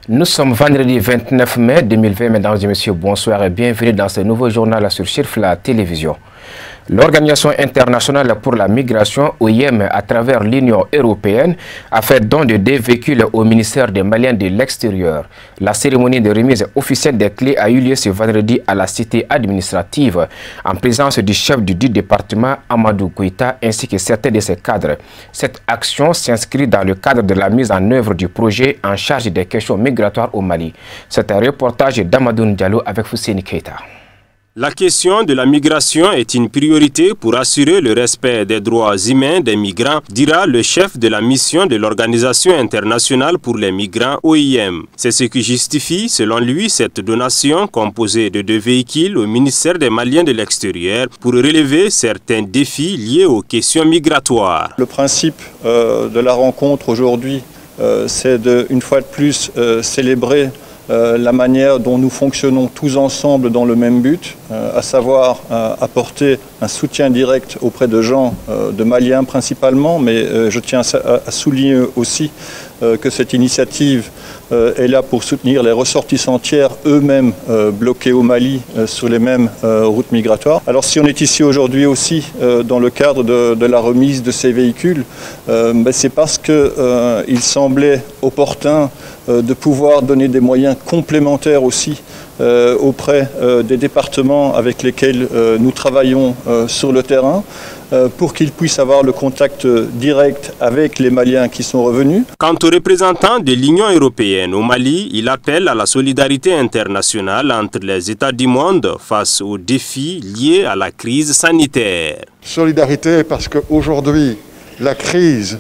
Nous sommes vendredi 29 mai 2020, mesdames et messieurs, bonsoir et bienvenue dans ce nouveau journal sur Chirf, la télévision. L'Organisation internationale pour la migration, OIM, à travers l'Union européenne, a fait don de 2 véhicules au ministère des Maliens de l'extérieur. La cérémonie de remise officielle des clés a eu lieu ce vendredi à la cité administrative, en présence du chef du département, Amadou Koïta, ainsi que certains de ses cadres. Cette action s'inscrit dans le cadre de la mise en œuvre du projet en charge des questions migratoires au Mali. C'est un reportage d'Amadou Diallo avec Fousseini Keita. La question de la migration est une priorité pour assurer le respect des droits humains des migrants, dira le chef de la mission de l'Organisation internationale pour les migrants OIM. C'est ce qui justifie, selon lui, cette donation composée de 2 véhicules au ministère des Maliens de l'extérieur pour relever certains défis liés aux questions migratoires. Le principe de la rencontre aujourd'hui, c'est une fois de plus célébrer la manière dont nous fonctionnons tous ensemble dans le même but, à savoir apporter un soutien direct auprès de gens, de Maliens principalement, mais je tiens à souligner aussi que cette initiative est là pour soutenir les ressortissants tiers eux-mêmes bloqués au Mali sur les mêmes routes migratoires. Alors si on est ici aujourd'hui aussi dans le cadre de la remise de ces véhicules, c'est parce qu'il semblait opportun de pouvoir donner des moyens complémentaires aussi auprès des départements avec lesquels nous travaillons sur le terrain pour qu'ils puissent avoir le contact direct avec les Maliens qui sont revenus. Quant aux représentants de l'Union européenne au Mali, il appelle à la solidarité internationale entre les États du monde face aux défis liés à la crise sanitaire. Solidarité parce qu'aujourd'hui, la crise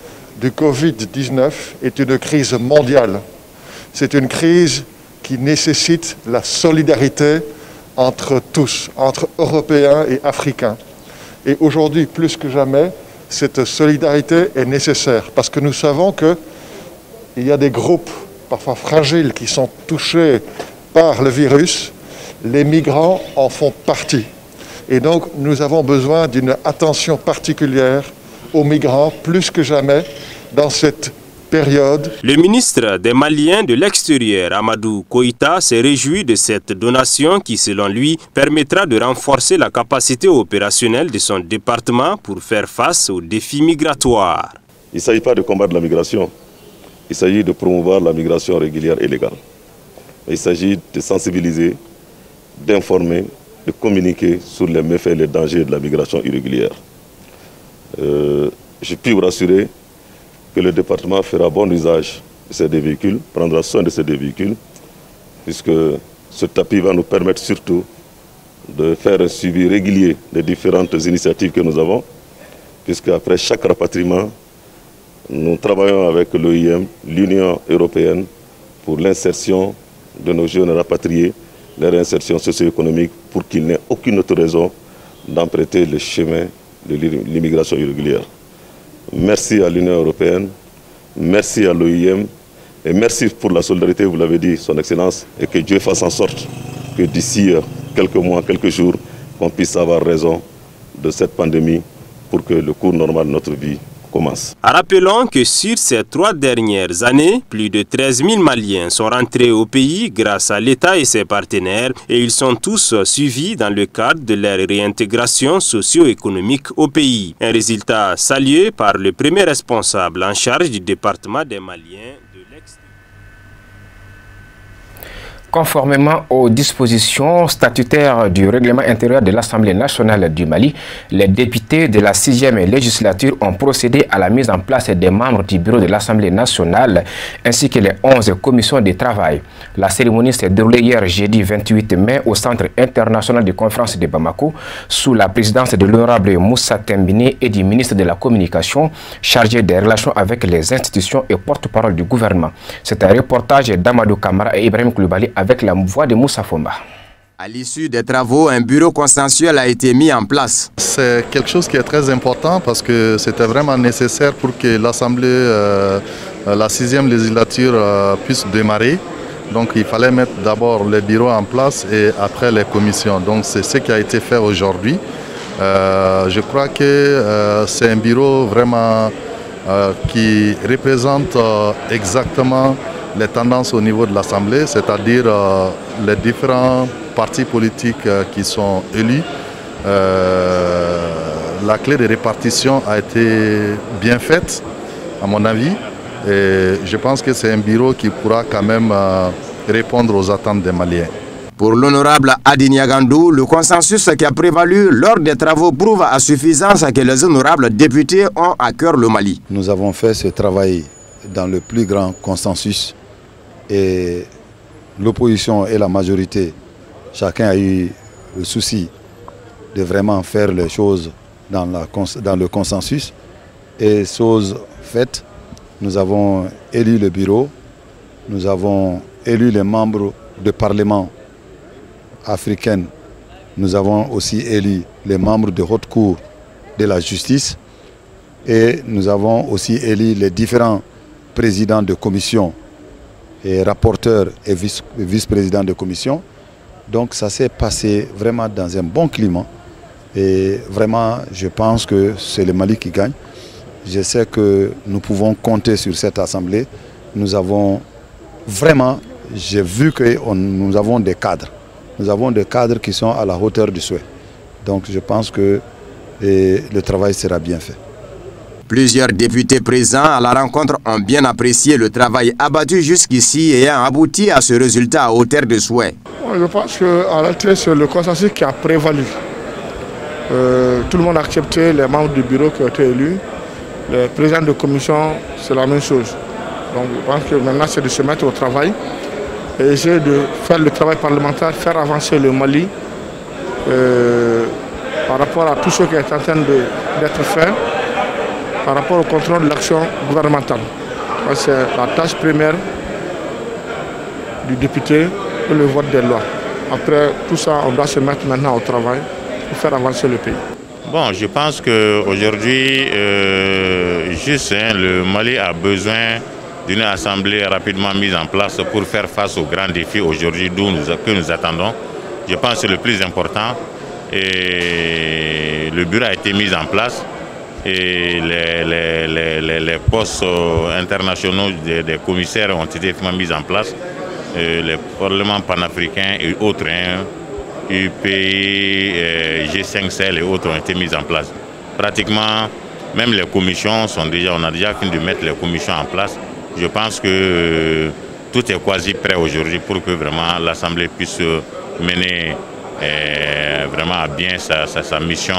du Covid-19 est une crise mondiale. C'est une crise qui nécessite la solidarité entre tous, entre Européens et Africains. Et aujourd'hui, plus que jamais, cette solidarité est nécessaire parce que nous savons qu'il y a des groupes parfois fragiles qui sont touchés par le virus. Les migrants en font partie. Et donc, nous avons besoin d'une attention particulière aux migrants, plus que jamais, dans cette période. Le ministre des Maliens de l'extérieur, Amadou Koïta, s'est réjoui de cette donation qui, selon lui, permettra de renforcer la capacité opérationnelle de son département pour faire face aux défis migratoires. Il ne s'agit pas de combattre la migration, il s'agit de promouvoir la migration régulière et légale. Il s'agit de sensibiliser, d'informer, de communiquer sur les méfaits et les dangers de la migration irrégulière. Je puis vous rassurer que le département fera bon usage de ces 2 véhicules, prendra soin de ces 2 véhicules, puisque ce tapis va nous permettre surtout de faire un suivi régulier des différentes initiatives que nous avons, puisque après chaque rapatriement, nous travaillons avec l'OIM, l'Union européenne, pour l'insertion de nos jeunes rapatriés, leur insertion socio-économique, pour qu'ils n'aient aucune autre raison d'emprunter le chemin de l'immigration irrégulière. Merci à l'Union européenne, merci à l'OIM et merci pour la solidarité, vous l'avez dit, Son Excellence, et que Dieu fasse en sorte que d'ici quelques mois, quelques jours, qu'on puisse avoir raison de cette pandémie pour que le cours normal de notre vie commence. Rappelons que sur ces 3 dernières années, plus de 13 000 Maliens sont rentrés au pays grâce à l'État et ses partenaires et ils sont tous suivis dans le cadre de leur réintégration socio-économique au pays. Un résultat salué par le premier responsable en charge du département des Maliens de l'extérieur. Conformément aux dispositions statutaires du règlement intérieur de l'Assemblée nationale du Mali, les députés de la 6e législature ont procédé à la mise en place des membres du bureau de l'Assemblée nationale ainsi que les 11 commissions de travail. La cérémonie s'est déroulée hier jeudi 28 mai au Centre international de conférence de Bamako sous la présidence de l'honorable Moussa Tembini et du ministre de la Communication chargé des relations avec les institutions et porte-parole du gouvernement. C'est un reportage d'Amadou Kamara et Ibrahim Koulibaly avec la voix de Moussa Fomba. À l'issue des travaux, un bureau consensuel a été mis en place. C'est quelque chose qui est très important parce que c'était vraiment nécessaire pour que l'Assemblée, la 6e législature puisse démarrer. Donc il fallait mettre d'abord les bureaux en place et après les commissions. Donc c'est ce qui a été fait aujourd'hui. Je crois que c'est un bureau vraiment qui représente exactement les tendances au niveau de l'Assemblée, c'est-à-dire les différents partis politiques qui sont élus. La clé de répartition a été bien faite, à mon avis, et je pense que c'est un bureau qui pourra quand même répondre aux attentes des Maliens. Pour l'honorable Adi Niagandou, le consensus qui a prévalu lors des travaux prouve à suffisance que les honorables députés ont à cœur le Mali. Nous avons fait ce travail dans le plus grand consensus et l'opposition et la majorité, chacun a eu le souci de vraiment faire les choses dans le consensus. Et chose faite, nous avons élu le bureau, nous avons élu les membres du Parlement africaine, nous avons aussi élu les membres de haute cour de la justice et nous avons aussi élu les différents présidents de commission et rapporteurs et vice-présidents de commission. Donc ça s'est passé vraiment dans un bon climat et vraiment je pense que c'est le Mali qui gagne. Je sais que nous pouvons compter sur cette assemblée. Nous avons vraiment, j'ai vu que nous avons des cadres. Nous avons des cadres qui sont à la hauteur du souhait. Donc je pense que le travail sera bien fait. Plusieurs députés présents à la rencontre ont bien apprécié le travail abattu jusqu'ici et ayant abouti à ce résultat à hauteur de souhait. Je pense qu'en réalité c'est le consensus qui a prévalu. Tout le monde a accepté, les membres du bureau qui ont été élus. Le président de commission, c'est la même chose. Donc je pense que maintenant c'est de se mettre au travail et essayer de faire le travail parlementaire, faire avancer le Mali par rapport à tout ce qui est en train d'être fait, par rapport au contrôle de l'action gouvernementale. C'est la tâche première du député et le vote des lois. Après tout ça, on doit se mettre maintenant au travail pour faire avancer le pays. Bon, je pense qu'aujourd'hui, le Mali a besoin d'une assemblée rapidement mise en place pour faire face aux grands défis aujourd'hui que nous attendons. Je pense que c'est le plus important. Et le bureau a été mis en place et les postes internationaux des commissaires ont été mis en place. Les parlements panafricains et autres, UPI, G5 Sahel et autres ont été mis en place. Pratiquement, même les commissions on a déjà fini de mettre les commissions en place. Je pense que tout est quasi prêt aujourd'hui pour que vraiment l'Assemblée puisse mener vraiment à bien sa mission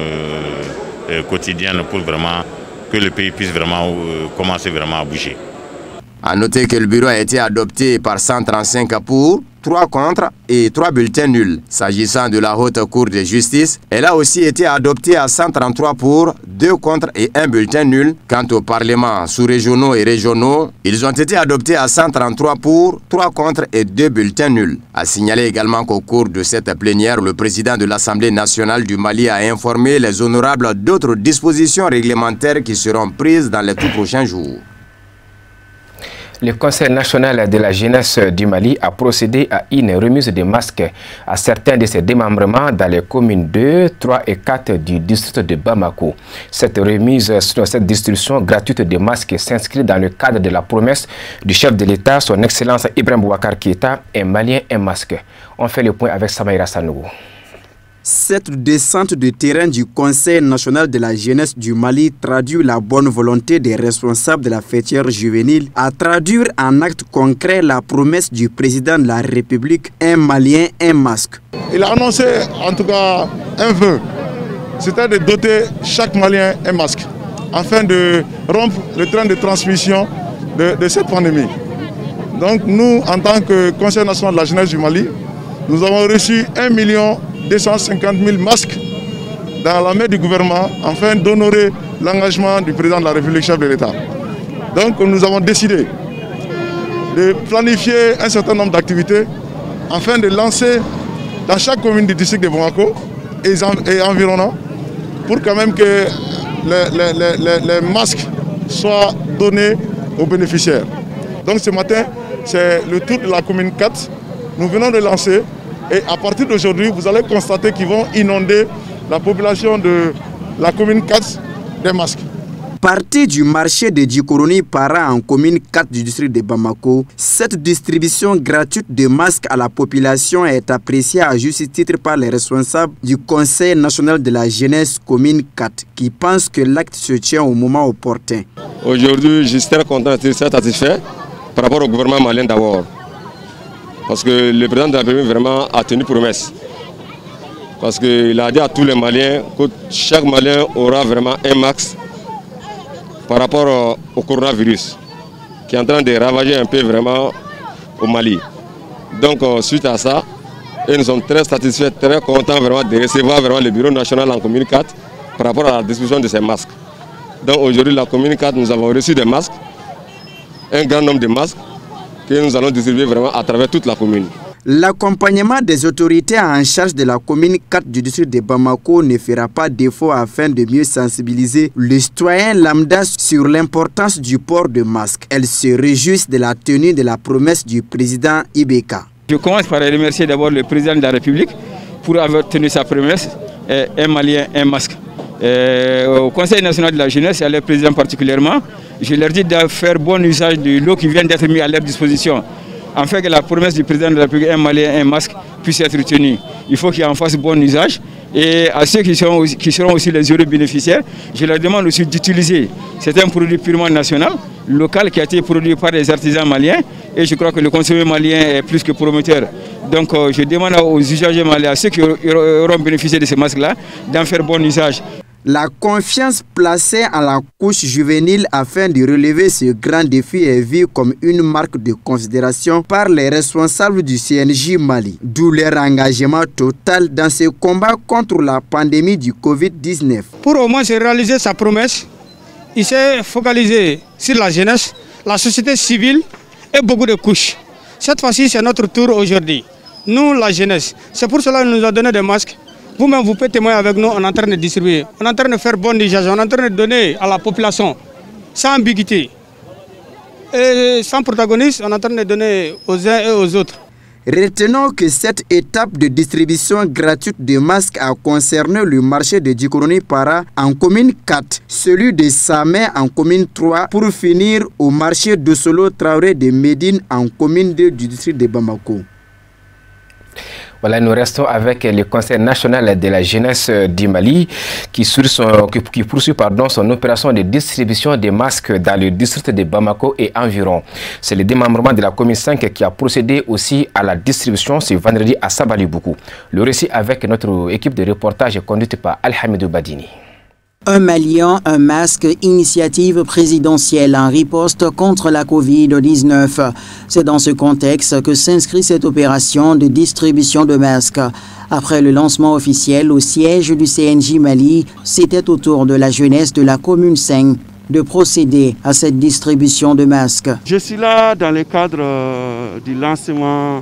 quotidienne pour vraiment que le pays puisse vraiment commencer vraiment à bouger. A noter que le bureau a été adopté par 135 pour, 3 contre et 3 bulletins nuls. S'agissant de la Haute Cour de justice, elle a aussi été adoptée à 133 pour, 2 contre et 1 bulletin nul. Quant aux parlements sous-régionaux et régionaux, ils ont été adoptés à 133 pour, 3 contre et 2 bulletins nuls. A signaler également qu'au cours de cette plénière, le président de l'Assemblée nationale du Mali a informé les honorables d'autres dispositions réglementaires qui seront prises dans les tout prochains jours. Le Conseil national de la jeunesse du Mali a procédé à une remise de masques à certains de ses démembrements dans les communes 2, 3 et 4 du district de Bamako. Cette distribution gratuite de masques s'inscrit dans le cadre de la promesse du chef de l'État, son Excellence Ibrahim Boubacar Keïta, un Malien, un masque. On fait le point avec Samaïra Sanogo. Cette descente de terrain du Conseil national de la jeunesse du Mali traduit la bonne volonté des responsables de la fêtière juvénile à traduire en acte concret la promesse du président de la République, un Malien, un masque. Il a annoncé en tout cas un vœu, c'était de doter chaque Malien un masque, afin de rompre le train de transmission de cette pandémie. Donc nous, en tant que Conseil national de la jeunesse du Mali, nous avons reçu 1 250 000 masques dans la main du gouvernement afin d'honorer l'engagement du président de la République, chef de l'État. Donc nous avons décidé de planifier un certain nombre d'activités afin de lancer dans chaque commune du district de Bamako et environnant pour quand même que les masques soient donnés aux bénéficiaires. Donc ce matin, c'est le tour de la commune 4. Nous venons de lancer. Et à partir d'aujourd'hui, vous allez constater qu'ils vont inonder la population de la commune 4 des masques. Partie du marché de Djikoroni Para en commune 4 du district de Bamako, cette distribution gratuite de masques à la population est appréciée à juste titre par les responsables du Conseil national de la jeunesse commune 4 qui pensent que l'acte se tient au moment opportun. Aujourd'hui, je suis très content d'être satisfait par rapport au gouvernement malien d'abord. Parce que le président de la République vraiment a tenu promesse. Parce qu'il a dit à tous les Maliens que chaque Malien aura vraiment un max par rapport au coronavirus qui est en train de ravager un peu vraiment au Mali. Donc suite à ça, nous sommes très satisfaits, très contents vraiment de recevoir vraiment le bureau national en commune 4 par rapport à la distribution de ces masques. Donc aujourd'hui, la commune 4, nous avons reçu des masques, un grand nombre de masques que nous allons distribuer vraiment à travers toute la commune. L'accompagnement des autorités en charge de la commune 4 du district de Bamako ne fera pas défaut afin de mieux sensibiliser les citoyens lambda sur l'importance du port de masque. Elles se réjouissent de la tenue de la promesse du président Ibeka. Je commence par remercier d'abord le président de la République pour avoir tenu sa promesse, un Malien, un masque. Au Conseil national de la jeunesse et à leur président particulièrement, je leur dis de faire bon usage de l'eau qui vient d'être mise à leur disposition, afin que la promesse du président de la République, un Malien, un masque, puisse être tenue. Il faut qu'ils en fassent bon usage. Et à ceux qui seront aussi les heureux bénéficiaires, je leur demande aussi d'utiliser. C'est un produit purement national, local, qui a été produit par les artisans maliens. Et je crois que le consommé malien est plus que prometteur. Donc je demande aux usagers maliens, à ceux qui auront bénéficié de ces masques-là, d'en faire bon usage. La confiance placée à la couche juvénile afin de relever ce grand défi est vue comme une marque de considération par les responsables du CNJ Mali, d'où leur engagement total dans ce combat contre la pandémie du Covid-19. Pour au moins réaliser sa promesse, il s'est focalisé sur la jeunesse, la société civile et beaucoup de couches. Cette fois-ci, c'est notre tour aujourd'hui. Nous, la jeunesse, c'est pour cela qu'il nous a donné des masques. Vous-même, vous pouvez témoigner avec nous, on est en train de distribuer, on est en train de faire bon usage, on est en train de donner à la population, sans ambiguïté. Et sans protagoniste, on est en train de donner aux uns et aux autres. Retenons que cette étape de distribution gratuite de masques a concerné le marché de Djikoroni Para en commune 4, celui de Samé en commune 3, pour finir au marché de Solo Traoré de Médine en commune 2 du district de Bamako. Voilà, nous restons avec le Conseil national de la jeunesse du Mali qui poursuit son opération de distribution des masques dans le district de Bamako et environ. C'est le démembrement de la commune 5 qui a procédé aussi à la distribution ce vendredi à Sabaliboukou. Le récit avec notre équipe de reportage conduite par Alhamidou Badini. Un Malien, un masque, initiative présidentielle en riposte contre la Covid-19. C'est dans ce contexte que s'inscrit cette opération de distribution de masques. Après le lancement officiel au siège du CNJ Mali, c'était au tour de la jeunesse de la commune 5 de procéder à cette distribution de masques. Je suis là dans le cadre du lancement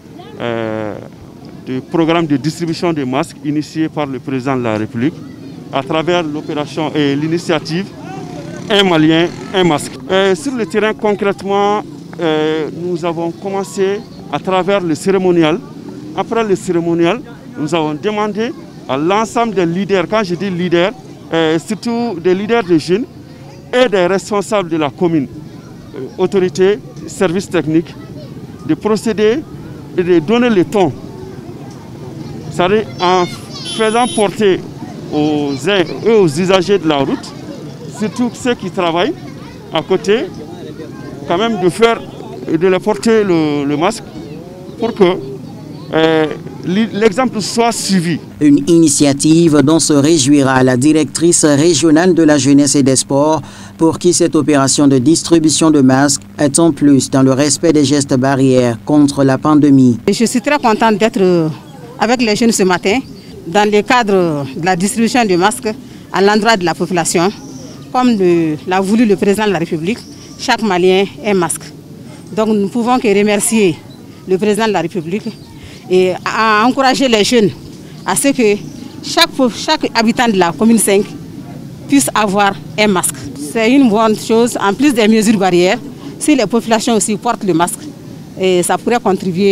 du programme de distribution de masques initié par le président de la République, à travers l'opération et l'initiative Un Malien, un masque. Sur le terrain, concrètement, nous avons commencé à travers le cérémonial. Après le cérémonial, nous avons demandé à l'ensemble des leaders, quand je dis leaders, surtout des leaders de jeunes et des responsables de la commune, autorités, services techniques, de procéder et de donner le ton. C'est-à-dire en faisant porter aux uns et aux usagers de la route, surtout ceux qui travaillent à côté, quand même de faire et de leur porter le masque pour que l'exemple soit suivi. Une initiative dont se réjouira la directrice régionale de la jeunesse et des sports, pour qui cette opération de distribution de masques est en plus dans le respect des gestes barrières contre la pandémie. Je suis très contente d'être avec les jeunes ce matin, dans le cadre de la distribution de masques à l'endroit de la population, comme l'a voulu le président de la République, chaque Malien un masque. Donc nous ne pouvons que remercier le président de la République et à encourager les jeunes à ce que chaque habitant de la commune 5 puisse avoir un masque. C'est une bonne chose, en plus des mesures barrières, si les populations aussi portent le masque, et ça pourrait contribuer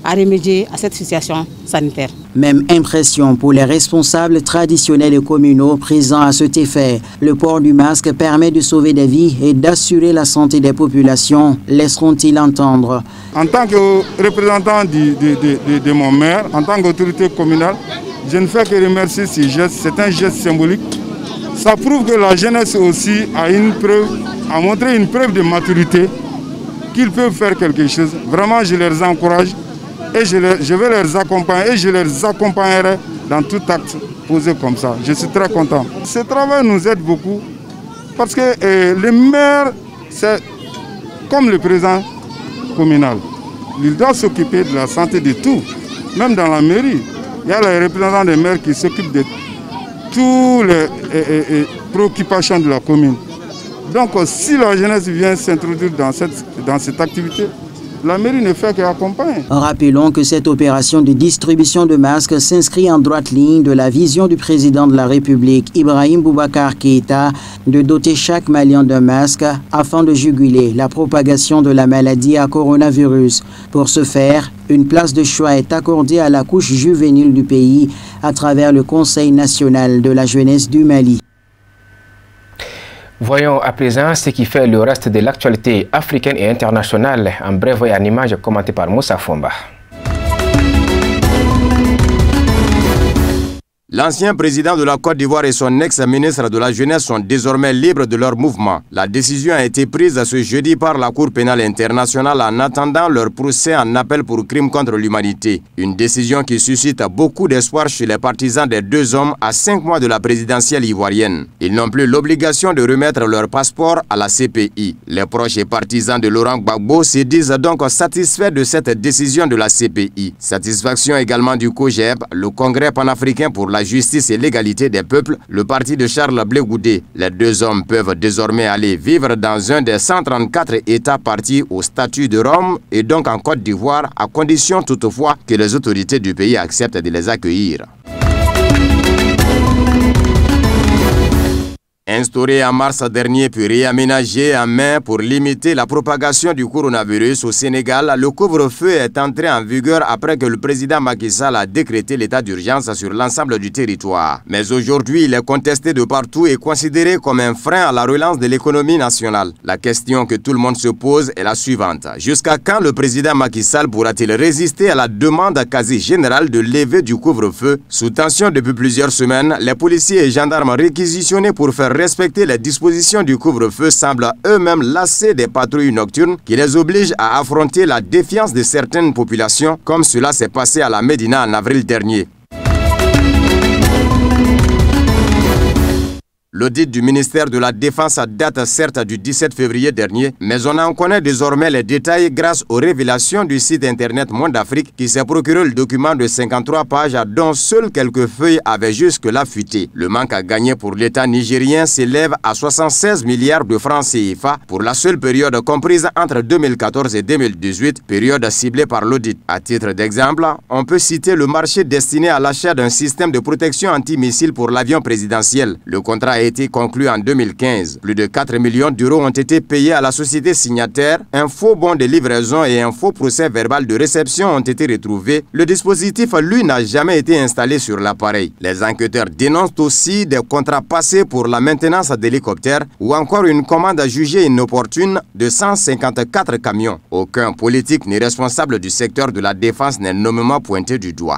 à remédier à cette situation sanitaire. Même impression pour les responsables traditionnels et communaux présents à cet effet. Le port du masque permet de sauver des vies et d'assurer la santé des populations, laisseront-ils entendre. En tant que représentant de mon maire, en tant qu'autorité communale, je ne fais que remercier ces gestes. C'est un geste symbolique. Ça prouve que la jeunesse aussi a montré une preuve de maturité, qu'ils peuvent faire quelque chose. Vraiment, je les encourage et je vais les accompagner et je les accompagnerai dans tout acte posé comme ça. Je suis très content. Ce travail nous aide beaucoup parce que le maire, c'est comme le président communal. Il doit s'occuper de la santé de tout, même dans la mairie. Il y a les représentants des maires qui s'occupent de toutes les préoccupations de la commune. Donc si la jeunesse vient s'introduire dans cette activité, la mairie ne fait qu'accompagner. Rappelons que cette opération de distribution de masques s'inscrit en droite ligne de la vision du président de la République, Ibrahim Boubacar Keïta, de doter chaque Malien d'un masque afin de juguler la propagation de la maladie à coronavirus. Pour ce faire, une place de choix est accordée à la couche juvénile du pays à travers le Conseil national de la jeunesse du Mali. Voyons à présent ce qui fait le reste de l'actualité africaine et internationale en bref et en image commentée par Moussa Fomba. L'ancien président de la Côte d'Ivoire et son ex-ministre de la Jeunesse sont désormais libres de leur mouvement. La décision a été prise ce jeudi par la Cour pénale internationale en attendant leur procès en appel pour crimes contre l'humanité. Une décision qui suscite beaucoup d'espoir chez les partisans des deux hommes à 5 mois de la présidentielle ivoirienne. Ils n'ont plus l'obligation de remettre leur passeport à la CPI. Les proches et partisans de Laurent Gbagbo se disent donc satisfaits de cette décision de la CPI. Satisfaction également du COJEP, le Congrès panafricain pour la justice et l'égalité des peuples, le parti de Charles Blé Goudé. Les deux hommes peuvent désormais aller vivre dans un des 134 États partis au statut de Rome et donc en Côte d'Ivoire, à condition toutefois que les autorités du pays acceptent de les accueillir. Instauré en mars dernier puis réaménagé en mai pour limiter la propagation du coronavirus au Sénégal, le couvre-feu est entré en vigueur après que le président Macky Sall a décrété l'état d'urgence sur l'ensemble du territoire. Mais aujourd'hui, il est contesté de partout et considéré comme un frein à la relance de l'économie nationale. La question que tout le monde se pose est la suivante. Jusqu'à quand le président Macky Sall pourra-t-il résister à la demande quasi générale de lever du couvre-feu? Sous tension depuis plusieurs semaines, les policiers et gendarmes réquisitionnés pour faire respecter les dispositions du couvre-feu semblent eux-mêmes lassés des patrouilles nocturnes qui les obligent à affronter la défiance de certaines populations, comme cela s'est passé à la Médina en avril dernier. L'audit du ministère de la Défense date certes du 17 février dernier, mais on en connaît désormais les détails grâce aux révélations du site internet Monde Afrique qui s'est procuré le document de 53 pages dont seules quelques feuilles avaient jusque-là fuité. Le manque à gagner pour l'État nigérien s'élève à 76 milliards de francs CFA pour la seule période comprise entre 2014 et 2018, période ciblée par l'audit. À titre d'exemple, on peut citer le marché destiné à l'achat d'un système de protection antimissile pour l'avion présidentiel. Le contrat a été conclu en 2015. Plus de 4 millions d'euros ont été payés à la société signataire. Un faux bon de livraison et un faux procès verbal de réception ont été retrouvés. Le dispositif, lui, n'a jamais été installé sur l'appareil. Les enquêteurs dénoncent aussi des contrats passés pour la maintenance d'hélicoptères ou encore une commande jugée inopportune de 154 camions. Aucun politique ni responsable du secteur de la défense n'est nommément pointé du doigt.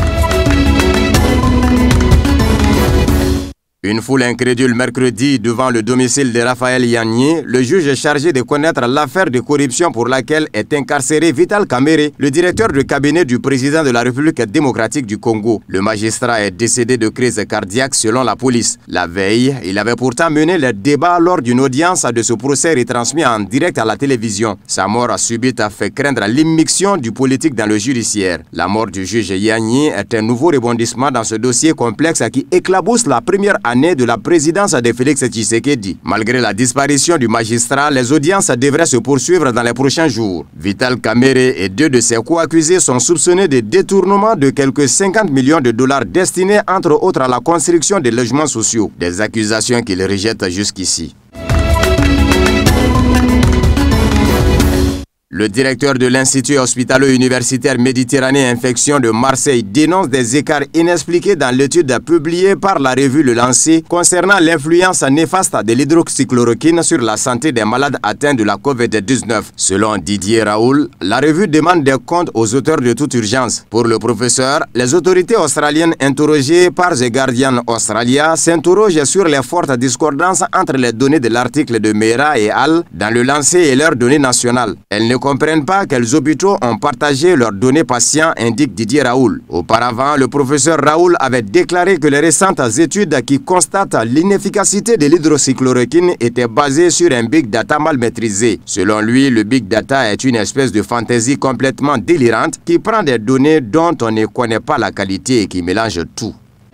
Une foule incrédule mercredi devant le domicile de Raphaël Yagné, le juge chargé de connaître l'affaire de corruption pour laquelle est incarcéré Vital Kamerhe, le directeur de cabinet du président de la République démocratique du Congo. Le magistrat est décédé de crise cardiaque selon la police. La veille, il avait pourtant mené le débat lors d'une audience de ce procès retransmis en direct à la télévision. Sa mort subite a fait craindre l'immixtion du politique dans le judiciaire. La mort du juge Yagné est un nouveau rebondissement dans ce dossier complexe qui éclabousse la première année de la présidence de Félix Tshisekedi. Malgré la disparition du magistrat, les audiences devraient se poursuivre dans les prochains jours. Vital Kamerhe et deux de ses co-accusés sont soupçonnés de détournement de quelques 50 millions de dollars destinés entre autres à la construction des logements sociaux. Des accusations qu'ils rejettent jusqu'ici. Le directeur de l'Institut hospitalo-universitaire Méditerranée Infection de Marseille dénonce des écarts inexpliqués dans l'étude publiée par la revue Le Lancer concernant l'influence néfaste de l'hydroxychloroquine sur la santé des malades atteints de la COVID-19. Selon Didier Raoul, la revue demande des comptes aux auteurs de toute urgence. Pour le professeur, les autorités australiennes interrogées par The Guardian Australia s'interrogent sur les fortes discordances entre les données de l'article de Meira et Al dans Le Lancer et leurs données nationales. Elles ne comprennent pas quels hôpitaux ont partagé leurs données patients, indique Didier Raoul. Auparavant, le professeur Raoul avait déclaré que les récentes études qui constatent l'inefficacité de l'hydroxychloroquine étaient basées sur un big data mal maîtrisé. Selon lui, le big data est une espèce de fantaisie complètement délirante qui prend des données dont on ne connaît pas la qualité et qui mélange tout.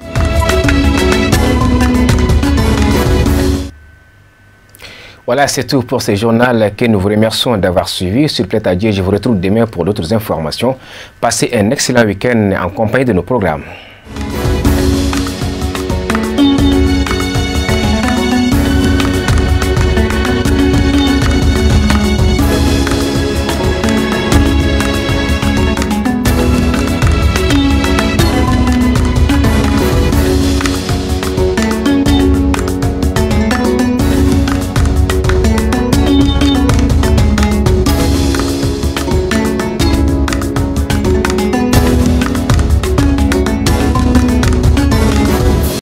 Voilà, c'est tout pour ce journal que nous vous remercions d'avoir suivi. S'il plaît à Dieu, je vous retrouve demain pour d'autres informations. Passez un excellent week-end en compagnie de nos programmes.